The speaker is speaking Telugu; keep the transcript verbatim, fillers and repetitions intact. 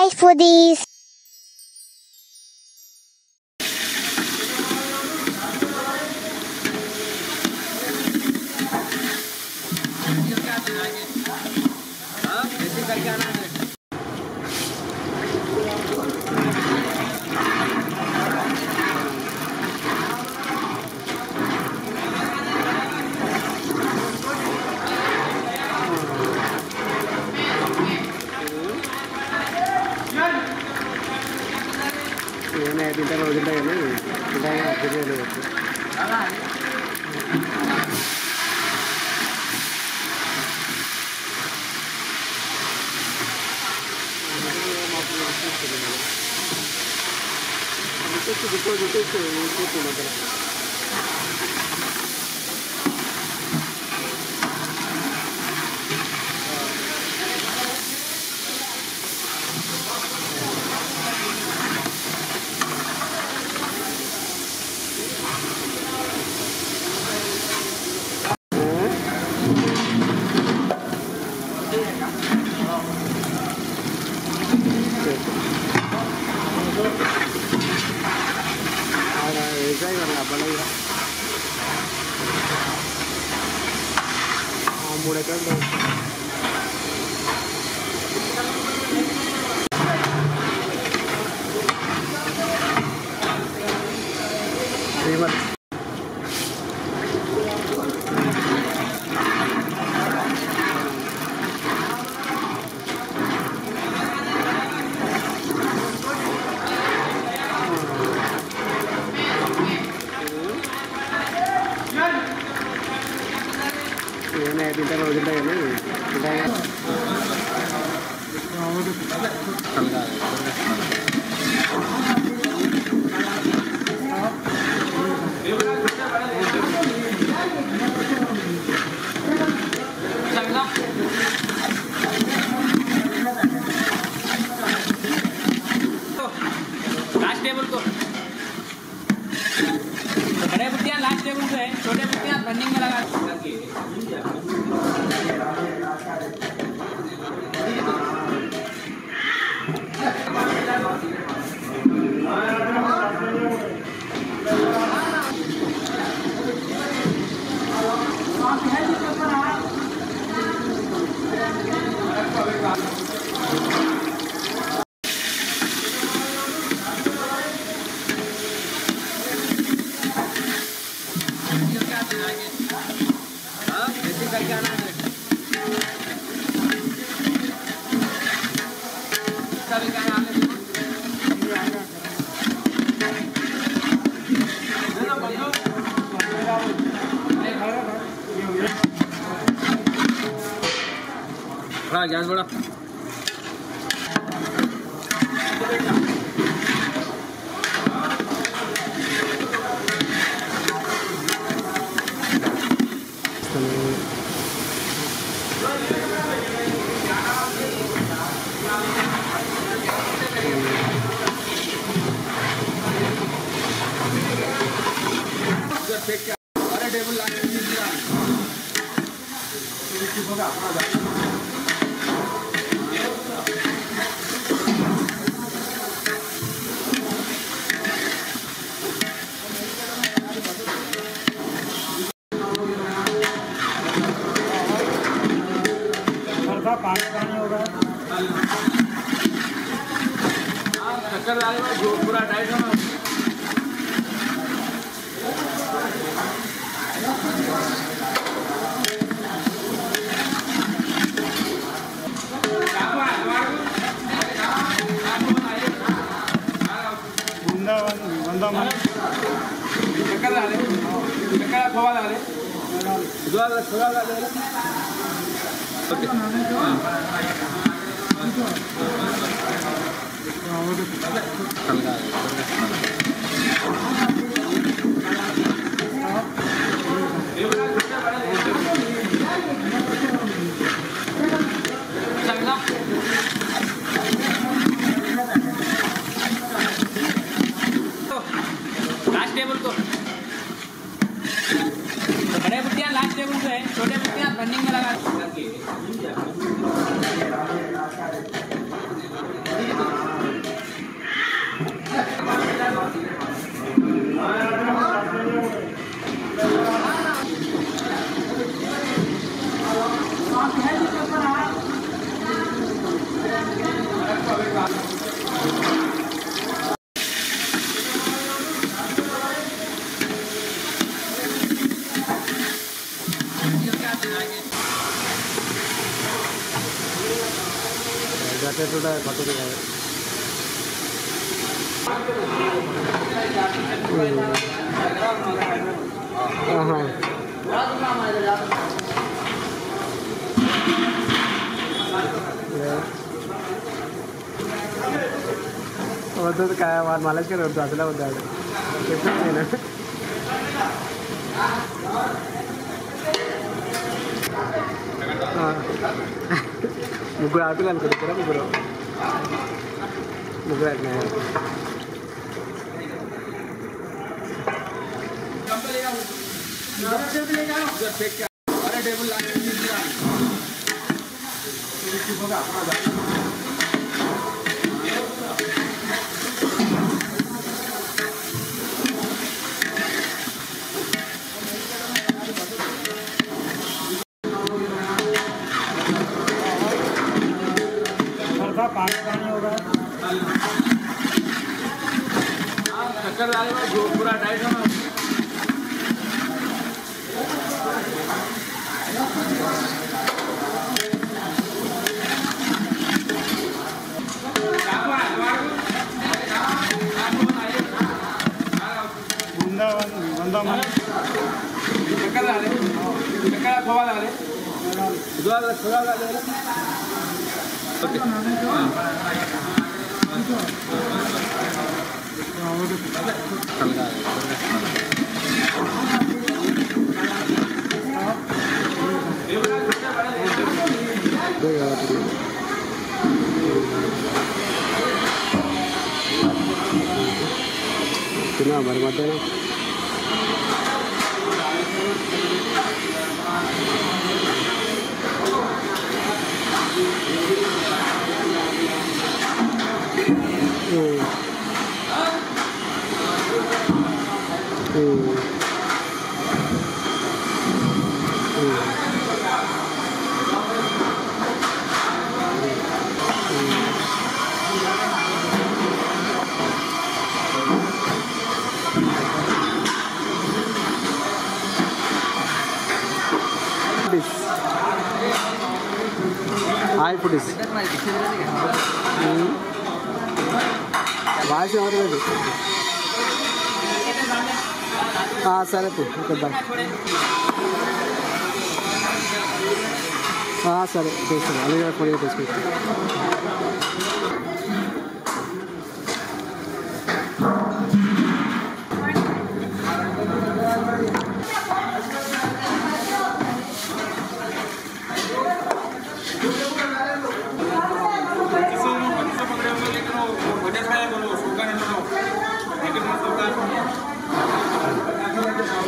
Hi foodies! ini pintar lo kita ini kita yang akhirnya lo itu itu betul betul itu itu itu masalah ऐसा ही करना पड़ेगा हाँ मुड़े कर दो कीमत ini pintar lo kita ini kita yang last table को बड़े बुट्टियाँ लास्ट टेबल पे है, छोटे बुट्टियाँ रनिंग में लगा हाँ गैस बड़ा अरे टेबल लाके पानी पानी होगा चक्कर डालेगा जो पूरा टाइट है ना बंदा बंदा मन चक्कर डाले चक्कर खोवा डाले दो खोवा डाले लास्ट टेबल को बड़े बुट्टियाँ लास्ट टेबल पे है, छोटे बुट्टियाँ रनिंग में लगा గట్టెట్టు పట్టుది కాదు వద్దు వాడు మళ్ళీ వద్దు అసలే వద్దాడు చెప్పాను నేను ముగ్గురు ఆటలు అనుకుంటారా ముగ్గురు ముగ్గురు ఆటలు पानी पानी होगा चक्कर डालेगा जो पूरा डाइट है बंदा बंदा मन चक्कर डाले चक्कर खोवा डाले दुआ खोवा डाले ओके कितना भर मत है हाई फुडीस वाइस లేదు సరే చూద్దాం సరే తీసుకుంటాం అలాగే ఫోన్ తీసుకుంటాం